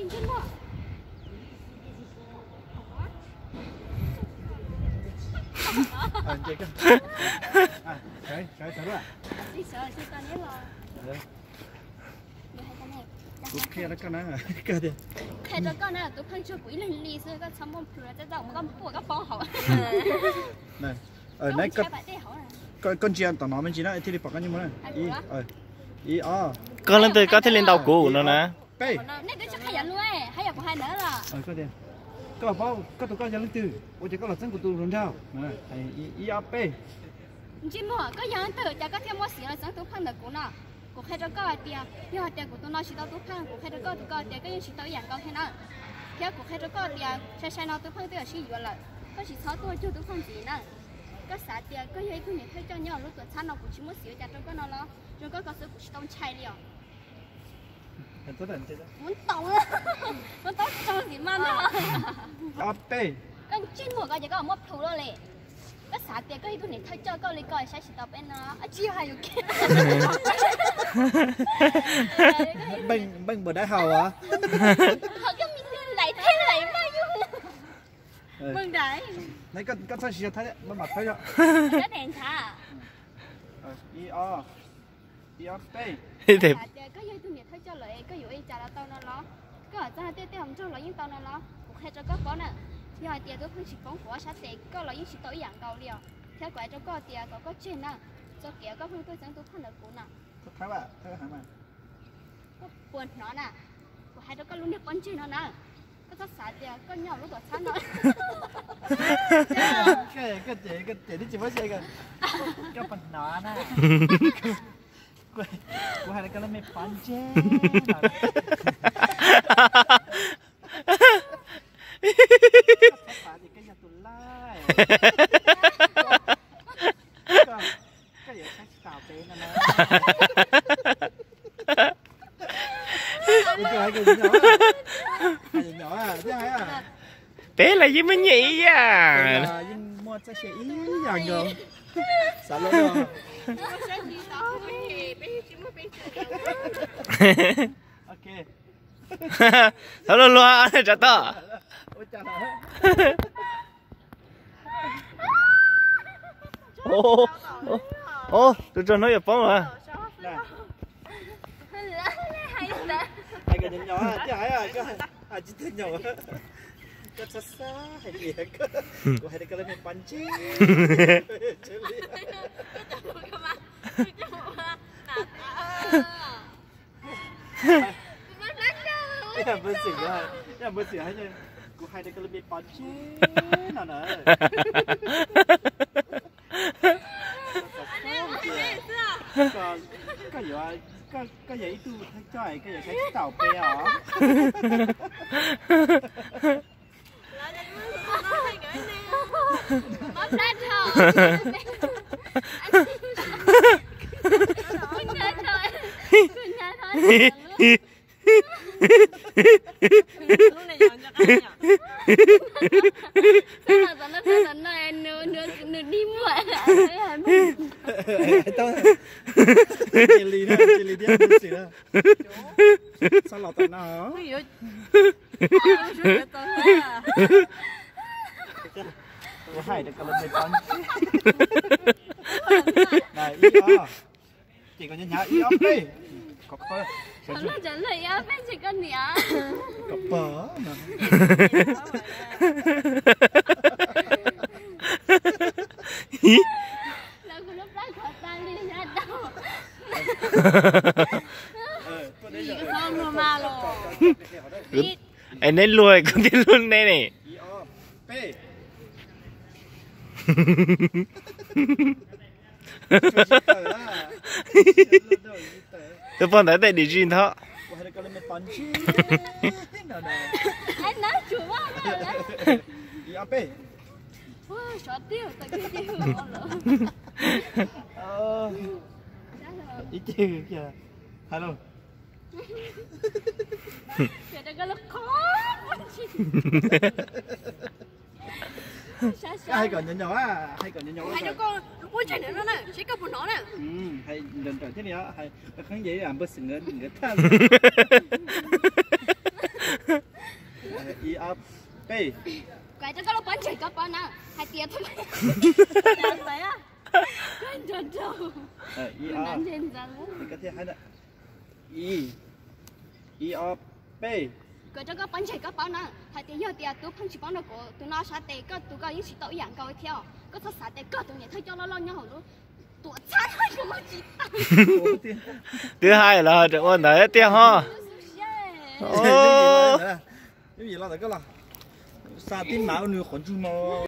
Chị cơ. Sợ rồi. Đi sợ thì con nhớ rồi. Cục kia nó có nó à? Cơ đi. Thế cho con này tôi phân cho quỷ lên ly rồi có xong một phút rồi đâu mà con bùa có bó hậu. Này. Nãy con chị ăn tao nói mình chỉ nói thì đi bỏ cái như thế này. Ý con lên từ có thể lên đầu cũ nó nè. Bê. Này cái chắc hay ăn luôn ấy, hay ăn của hai nữa là. Có đi. Có bao có tụi con lên từ. Ôi chỉ có là chân của tụi luôn đâu. Ý bê. Chỉ mua có ăn từ cho có thêm một xíu là chân tụi phân được cũng nè. Của khai cho có tiền, nhưng mà tiền của tụi nó chỉ tao tụi phân, của khai cho có tụi con tiền cái chỉ tao dạng con thế nào. Theo của khai cho có tiền, sai nó tụi phân tụi chỉ vừa là có chỉ 6 tuổi chưa tụi phân gì nè. Có xả tiền có giấy cứ nhìn thấy cho nhau lúc tuổi餐nó cũng chỉ một xíu cho con nó lo, cho có sự cũng chỉ tông chai đi à. Muốn tông á, muốn tông cho gì mà nó. Bê. Con chín mùa có chỉ có một thú rồi lệ. Có xả tiền có giấy cứ nhìn thấy cho con lấy coi sẽ chỉ tao bên nó, chiêu hay được kia. Bênh bữa đã hầu à? Họ cứ mình lại thế lại bao nhiêu. Vâng đấy. Nãy con sao chỉ thấy nó mặt thấy rồi. Cái đèn thả. Bê. Thì có giấy tôi nhìn thấy cho lợi có dụ trả là tao nó lo. Có ở ra tê không cho lợi những tao nó lo. Cũng hay cho có có nè. Thì hỏi tiền tôi không chỉ phóng của sát tệ có lợi những chỉ tối dạng cầu liều. Theo quái cho có tiền có trên nè. Cho kia có phương tôi chẳng tôi không được cũ nè. Thấy hả mà? Có buồn nó nè. Của hai đứa có luôn được con trên nó nè. Có xả tiền có nhau lúc tuổi餐nó. Cái chị đi chỉ mới xe kìa. Cái phần nó nè. Cô hai cái là mẹ bắn chết. Thì cái nhà tụi lai. Cái gì khách tàu bé nó nói. Cái nhỏ à, chứ hay à. bé là gì mới nhỉ à? Nhưng mua cho chị ý dạng rồi. Sao luôn rồi. Ok. Thôi luôn luôn trả tờ. Ô, tôi cho nó nhập bóng mà. Hai cái nhỏ à, chứ hay à, chỉ thấy nhỏ. Cái xa xa hay gì hết. Cô hai cái lên bắn chứ. Cái bữa xỉu à, cái bữa xỉu hay chứ. Cô hai cái lên bắn chứ. Nào nè. Cái gì à? Cái gì tu thấy trời cái gì cái tàu bé à? Bóp đắt thôi. Mình nhớ thôi. Lúc này dọn cho cái nhỉ? Sao là nó đi muộn à? Chị lì đi ăn gì đó. Sao lọt tận nó? Hai được cái lần con. Này ý đó. Chị có nhá ý ốc đi. Có phơ. Nó trả lời á, bên chị con nhỉ? Có phở mà. Là cô lúc đó khỏi tan đi ra đâu. Gì có không mà rồi. Anh nên lùi con đi luôn đây này. Tôi phân thấy để chuyên thọ. Anh nói chủ quá rồi. Wow, xóa tiêu, tại cái tiêu ý chứ kìa. Hello. Kìa cái lúc khó. Hay còn nhỏ à, hay còn nhỏ. Hai đứa con vui chơi nữa nè, chỉ có một nó nè. Hay lần trở thế này á, hay kháng giấy làm bớt sừng ngân tham. a b cái cho cái nó bắn chạy cái bắn nào hai tiền thôi đấy à quên cho đâu i a nắn trên ra cái thứ hai là i a b cái cho cái bắn chạy cái bắn nào hai tiền nhiều tiền tôi không chỉ bắn được của tôi nói sát tiền cái tôi cái những sự tội dạng câu theo cái thật sát tiền cái tôi nhận thấy cho nó lo nhau luôn tôi sát hai cái gì thứ hai là trận ôn đấy tiếng ha cái gì lo là cái là sa tin máu nửa con chú mò